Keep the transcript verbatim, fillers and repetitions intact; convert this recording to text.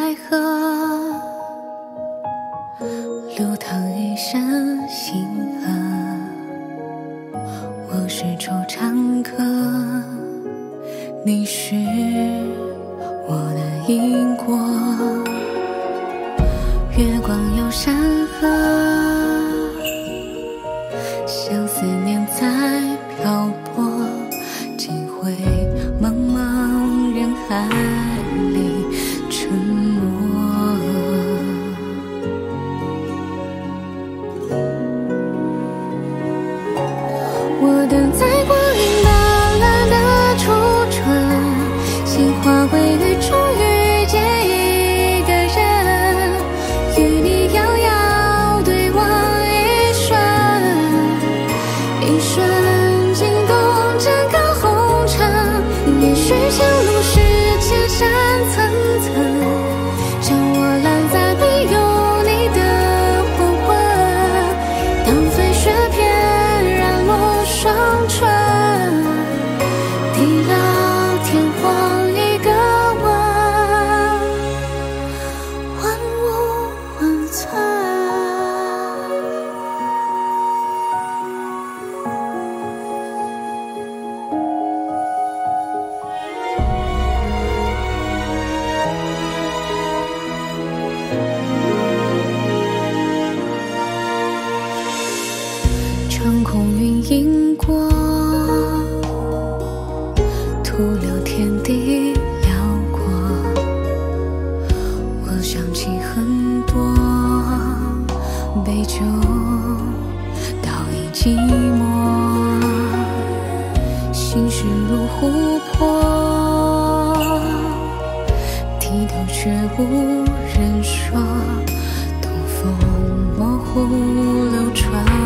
爱河，流淌一身星河。我是惆怅客，你是我的因果。月光有山河，像思念在漂泊，几回茫茫人海里沉默。我等在光阴斑斓的初春，心化为雨终遇见一个人，与你遥遥对望一瞬，一瞬惊动整个红尘。也许前路是千山层层，将我拦在没有你的黄昏。当飞雪翩染落双唇，地老天荒一个吻，万物温存。长空云映过，徒留天地辽阔。我想起很多杯酒倒映寂寞，心事如琥珀，低头却无人说，东风模糊流传。